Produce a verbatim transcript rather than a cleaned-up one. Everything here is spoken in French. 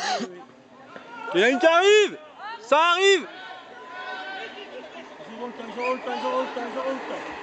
Il y en a une qui arrive. Ça arrive. Ils ont le temps, ils ont le temps, ils ont le temps, ils ont le temps.